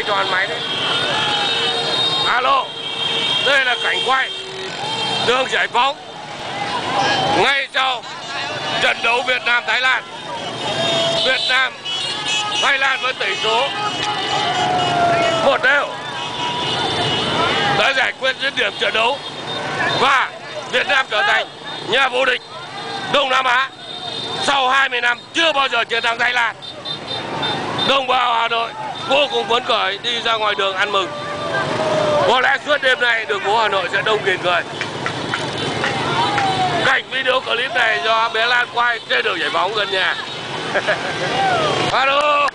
cho ăn máy đấy. Alo, đây là cảnh quay đường Giải Phóng ngay sau trận đấu Việt Nam Thái Lan. Việt Nam Thái Lan với tỷ số 1-0 đã giải quyết dứt điểm trận đấu và Việt Nam trở thành nhà vô địch Đông Nam Á sau 20 năm chưa bao giờ chiến thắng Thái Lan. Đồng bào Hà Nội vô cùng phấn khởi đi ra ngoài đường ăn mừng. Có lẽ suốt đêm nay đường phố Hà Nội sẽ đông nghìn người. Cảnh video clip này do bé Lan quay trên đường Giải Phóng gần nhà. Alo.